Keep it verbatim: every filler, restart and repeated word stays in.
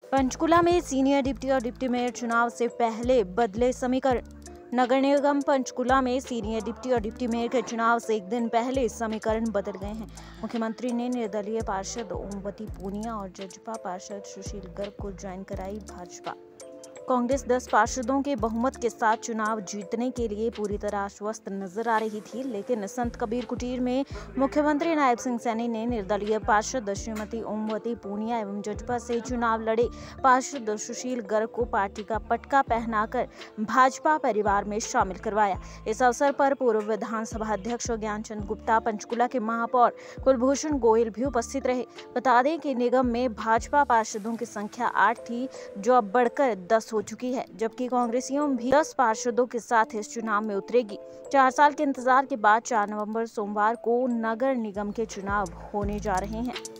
पंचकुला में senior deputy और deputy mayor चुनाव से पहले बदले समीकरण। नगर निगम पंचकुला में सीनियर डिप्टी और डिप्टी मेयर के चुनाव से एक दिन पहले समीकरण बदल गए हैं। मुख्यमंत्री ने निर्दलीय पार्षद ओमवती पूनिया और जजपा पार्षद सुशील गर्ग को ज्वाइन कराई भाजपा। कांग्रेस दस पार्षदों के बहुमत के साथ चुनाव जीतने के लिए पूरी तरह आश्वस्त नजर आ रही थी, लेकिन संत कबीर कुटीर में मुख्यमंत्री नायब सिंह सैनी ने निर्दलीय पार्षद श्रीमती ओमवती पूनिया एवं जजपा से चुनाव लड़े पार्षद सुशील गर्ग को पार्टी का पटका पहनाकर भाजपा परिवार में शामिल करवाया। इस अवसर पर पूर्व विधानसभा अध्यक्ष ज्ञानचंद गुप्ता, पंचकुला के महापौर कुलभूषण गोयल भी उपस्थित रहे। बता दें कि निगम में भाजपा पार्षदों की संख्या आठ थी, जो अब बढ़कर दस हो चुकी है, जबकि कांग्रेसियों भी दस पार्षदों के साथ इस चुनाव में उतरेगी। चार साल के इंतजार के बाद चार नवंबर सोमवार को नगर निगम के चुनाव होने जा रहे हैं।